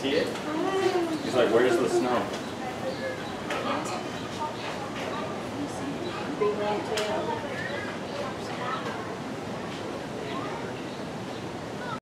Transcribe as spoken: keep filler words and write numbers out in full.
see it? He's like, where's the snow? Big long tail.